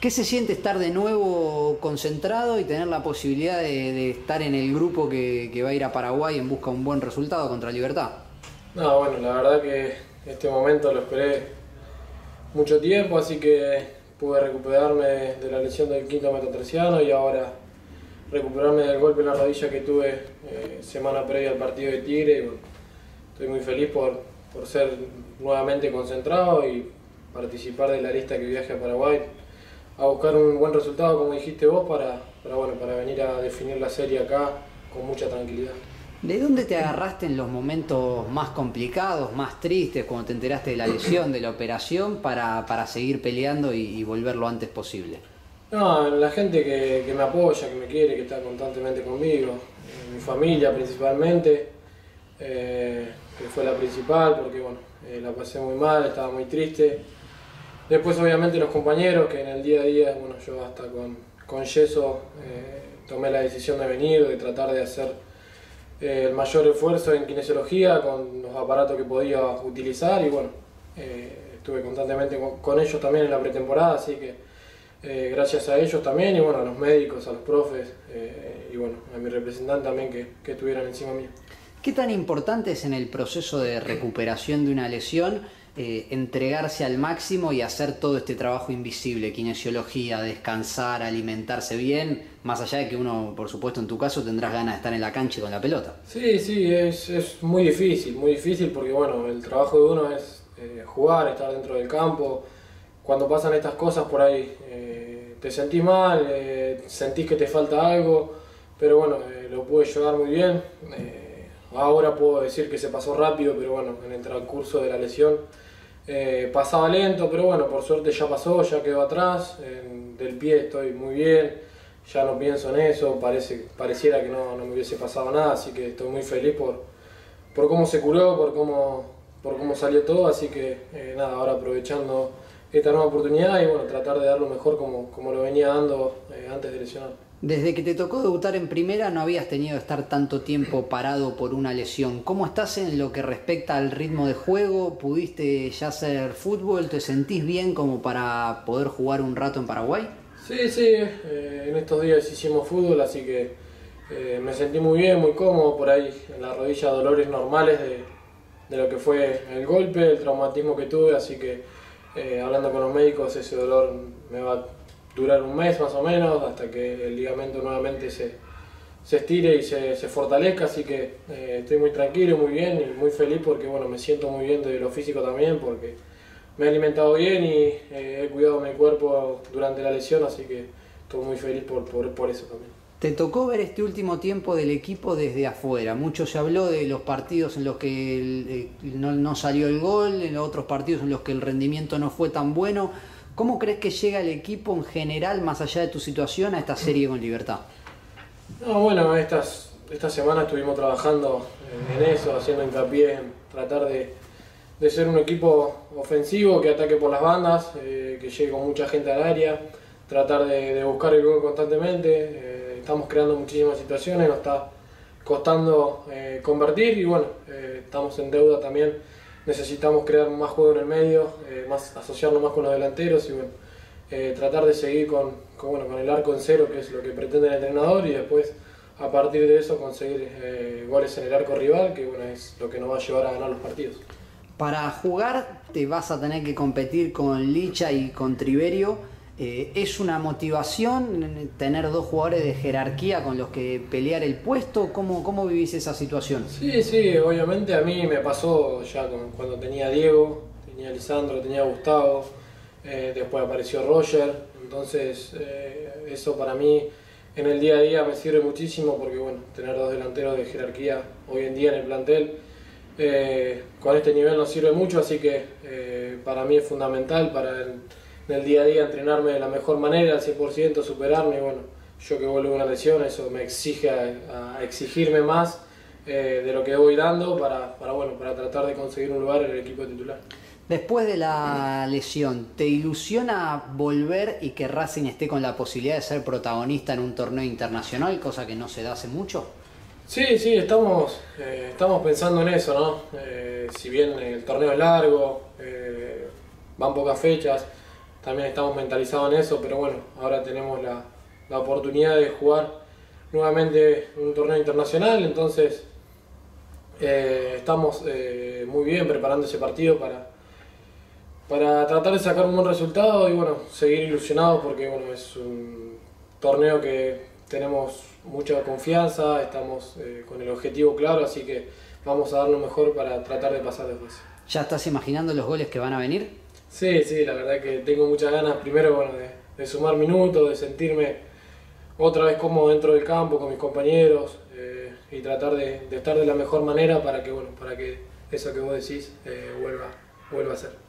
¿Qué se siente estar de nuevo concentrado y tener la posibilidad de estar en el grupo que va a ir a Paraguay en busca de un buen resultado contra Libertad? No, bueno, la verdad que este momento lo esperé mucho tiempo, así que pude recuperarme de la lesión del quinto metatarsiano y ahora recuperarme del golpe en la rodilla que tuve semana previa al partido de Tigre. Y bueno, estoy muy feliz por ser nuevamente concentrado y participar de la lista que viaje a Paraguay a buscar un buen resultado, como dijiste vos, para venir a definir la serie acá con mucha tranquilidad. ¿De dónde te agarraste en los momentos más complicados, más tristes, cuando te enteraste de la lesión, de la operación, para seguir peleando y volver lo antes posible? No, la gente que me apoya, que me quiere, que está constantemente conmigo, mi familia principalmente, que fue la principal, porque bueno, la pasé muy mal, estaba muy triste. Después obviamente los compañeros, que en el día a día, bueno, yo hasta con yeso tomé la decisión de venir, de tratar de hacer el mayor esfuerzo en kinesiología con los aparatos que podía utilizar y bueno, estuve constantemente con ellos también en la pretemporada, así que gracias a ellos también y bueno, a los médicos, a los profes y bueno, a mi representante también que estuvieran encima mío. ¿Qué tan importante es en el proceso de recuperación de una lesión entregarse al máximo y hacer todo este trabajo invisible, kinesiología, descansar, alimentarse bien, más allá de que uno, por supuesto en tu caso, tendrás ganas de estar en la cancha y con la pelota? Sí, es muy difícil porque bueno, el trabajo de uno es jugar, estar dentro del campo. Cuando pasan estas cosas por ahí te sentís mal, sentís que te falta algo, pero bueno, lo pude llevar muy bien. Ahora puedo decir que se pasó rápido, pero bueno, en el transcurso de la lesión pasaba lento, pero bueno, por suerte ya pasó, ya quedó atrás. Del pie estoy muy bien, ya no pienso en eso, pareciera que no me hubiese pasado nada, así que estoy muy feliz por cómo se curó, por cómo salió todo, así que nada, ahora aprovechando esta nueva oportunidad y bueno, tratar de dar lo mejor como lo venía dando antes de lesionar. Desde que te tocó debutar en primera no habías tenido que estar tanto tiempo parado por una lesión. ¿Cómo estás en lo que respecta al ritmo de juego? ¿Pudiste ya hacer fútbol? ¿Te sentís bien como para poder jugar un rato en Paraguay? Sí, en estos días hicimos fútbol, así que me sentí muy bien, muy cómodo por ahí en la rodilla, dolores normales de lo que fue el golpe, el traumatismo que tuve, así que hablando con los médicos ese dolor me va a durar un mes más o menos hasta que el ligamento nuevamente se estire y se fortalezca, así que estoy muy tranquilo, muy bien y muy feliz porque bueno, me siento muy bien de lo físico también porque me he alimentado bien y he cuidado mi cuerpo durante la lesión, así que estoy muy feliz por eso también. Te tocó ver este último tiempo del equipo desde afuera. Mucho se habló de los partidos en los que no salió el gol, en los otros partidos en los que el rendimiento no fue tan bueno. ¿Cómo crees que llega el equipo en general, más allá de tu situación, a esta serie con Libertad? No, bueno, estas semanas estuvimos trabajando en eso, haciendo hincapié en tratar de ser un equipo ofensivo que ataque por las bandas, que llegue con mucha gente al área, tratar de buscar el gol constantemente. Estamos creando muchísimas situaciones, nos está costando convertir y bueno, estamos en deuda también. Necesitamos crear más juego en el medio, asociarnos más con los delanteros y bueno, tratar de seguir con el arco en cero, que es lo que pretende el entrenador, y después a partir de eso conseguir goles en el arco rival, que bueno, es lo que nos va a llevar a ganar los partidos. Para jugar te vas a tener que competir con Licha y con Triverio. ¿Es una motivación tener dos jugadores de jerarquía con los que pelear el puesto? ¿Cómo vivís esa situación? Sí, obviamente a mí me pasó ya cuando tenía a Diego, tenía a Lisandro, tenía a Gustavo, después apareció Roger, entonces eso para mí en el día a día me sirve muchísimo porque bueno, tener dos delanteros de jerarquía hoy en día en el plantel con este nivel nos sirve mucho, así que para mí es fundamental en el día a día entrenarme de la mejor manera, al 100%, superarme. Y bueno, yo que vuelvo de una lesión, eso me exige a exigirme más de lo que voy dando para tratar de conseguir un lugar en el equipo titular. Después de la lesión, ¿te ilusiona volver y que Racing esté con la posibilidad de ser protagonista en un torneo internacional, cosa que no se da hace mucho? Sí, estamos pensando en eso, ¿no? Si bien el torneo es largo, van pocas fechas, también estamos mentalizados en eso, pero bueno, ahora tenemos la oportunidad de jugar nuevamente un torneo internacional, entonces estamos muy bien preparando ese partido para tratar de sacar un buen resultado y bueno, seguir ilusionados porque bueno, es un torneo que tenemos mucha confianza, estamos con el objetivo claro, así que vamos a dar lo mejor para tratar de pasar de fase. ¿Ya estás imaginando los goles que van a venir? Sí, la verdad que tengo muchas ganas, primero bueno, de sumar minutos, de sentirme otra vez cómodo dentro del campo con mis compañeros y tratar de estar de la mejor manera para que, bueno, para que eso que vos decís vuelva a ser.